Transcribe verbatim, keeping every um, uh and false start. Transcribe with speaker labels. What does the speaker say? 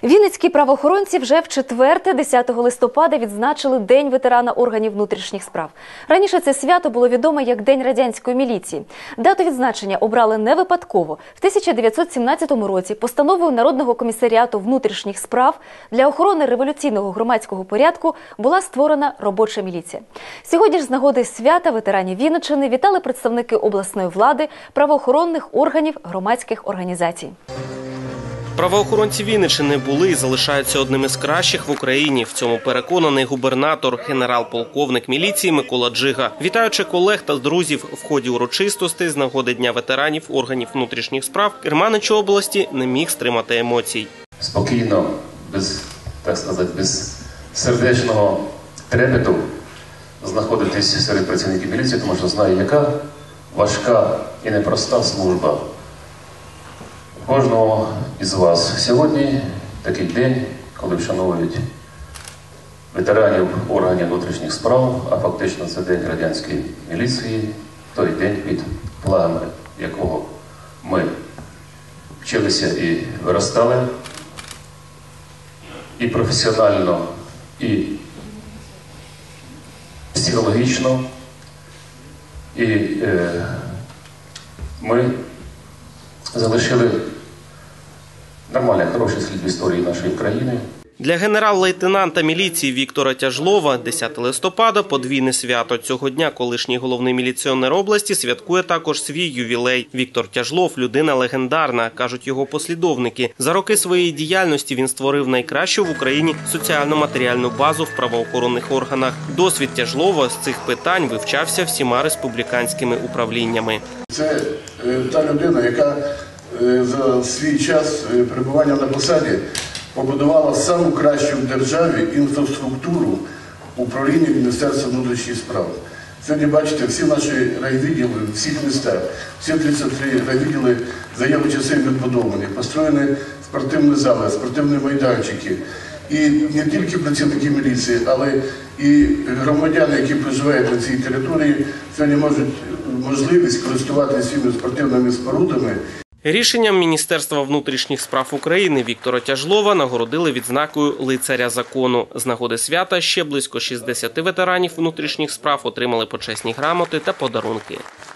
Speaker 1: Вінницькі правоохоронці вже в четверте, десятого листопада, відзначили День ветерана органів внутрішніх справ. Раніше це свято було відоме як День радянської міліції. Дату відзначення обрали не випадково. В тисяча дев'ятсот сімнадцятому році постановою Народного комісаріату внутрішніх справ для охорони революційного громадського порядку була створена робоча міліція. Сьогодні ж з нагоди свята ветеранів Вінниччини вітали представники обласної влади, правоохоронних органів, громадських організацій.
Speaker 2: Правоохоронці Вінниччини були і залишаються одним із кращих в Україні. В цьому переконаний губернатор, генерал-полковник міліції Микола Джига. Вітаючи колег та друзів в ході урочистостей з нагоди Дня ветеранів органів внутрішніх справ, керманич області не міг стримати емоцій.
Speaker 3: Спокійно, без, так сказати, без сердечного трепету знаходитись серед працівників міліції, тому що знаю, яка важка і непроста служба кожного із вас. Сьогодні такий день, коли вшановують ветеранів органів внутрішніх справ, а фактично це День радянської міліції, той день, під флагами якого ми вчилися і виростали, і професіонально, і психологічно, і е, ми залишили нормальний, хороший слід в історії нашої країни.
Speaker 2: Для генерал-лейтенанта міліції Віктора Тяжлова десяте листопада – подвійне свято. Цього дня колишній головний міліціонер області святкує також свій ювілей. Віктор Тяжлов – людина легендарна, кажуть його послідовники. За роки своєї діяльності він створив найкращу в Україні соціально-матеріальну базу в правоохоронних органах. Досвід Тяжлова з цих питань вивчався всіма республіканськими управліннями.
Speaker 4: Це та людина, яка за свій час перебування на посаді побудувала саму кращу в державі інфраструктуру управління Міністерства внутрішніх справ. Сьогодні, бачите, всі наші райвідділи в всіх містах, всі тридцять три райвідділи за його часи відбудовані, построєні спортивні зали, спортивні майданчики. І не тільки працівники міліції, але і громадяни, які проживають на цій території, сьогодні можуть можливість користуватися своїми спортивними спорудами.
Speaker 2: Рішенням Міністерства внутрішніх справ України Віктора Тяжлова нагородили відзнакою лицаря закону. З нагоди свята ще близько шістдесяти ветеранів внутрішніх справ отримали почесні грамоти та подарунки.